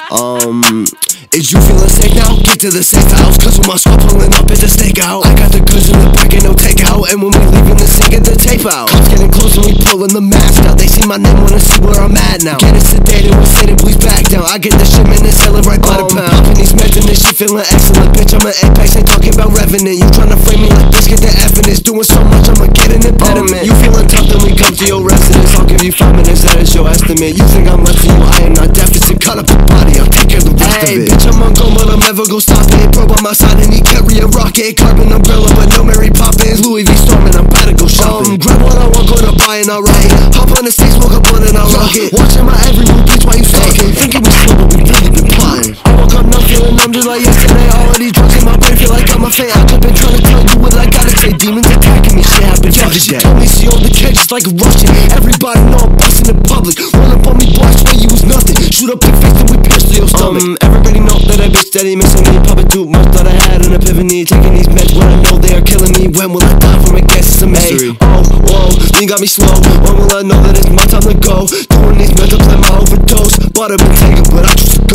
Is you feeling safe now? Get to the safe house, cause with my squad pulling up at the stakeout, I got the goods in the back and no takeout. And when we leaving the scene, get the tape out. Cops getting close and we pulling the mask out. They see my name, wanna see where I'm at now. Getting sedated, we're saying please back down. I get the shipment and sell it right by the pound. Popping these meds and this shit feeling excellent. Bitch, I'm an Apex, ain't talking about revenant. You tryna frame me like bitch, get the F in this. Doing so much, I'ma get an impediment. You feeling tough, then we come to your residence. I'll give you 5 minutes, that is your estimate. You think I'm less than you, I am not deficit. Cut up the body, I'll take care of the rest of it. Bitch, I'm on go, but I'm never gon' stop it. Bro, by my side and he carry a rocket. Carbon umbrella, but no Mary Poppins. Louis V storming, I'm about to go shopping. Grab what I want, go to buy and alright. Hop on the stage, smoke a blunt and I'll rock it. Watching my every move, bitch, why you stalking? Thinking we slow, but we really been plotting. I woke up not feeling numb just like yesterday. Already drugs in my brain, feel like I'm a fan. I could been trying to tell you what I gotta say. Demons attacking me, shit happened yesterday. She told me she on the catch just like a Russian. Everybody know I'm busting in public. Run up on me, boy, I swear you was nothing. Shoot up your face and we pierce to your stomach. Everybody know that I bitch steady missing me. Popping too much, thought I had an epiphany. Taking these meds when I know they are killing me. When will I die from it? Guess it's a mystery. Oh, whoa, you got me slow. When will I know that it's my time to go? Doing these meds, I play my overdose. But I've been taken, but I choose to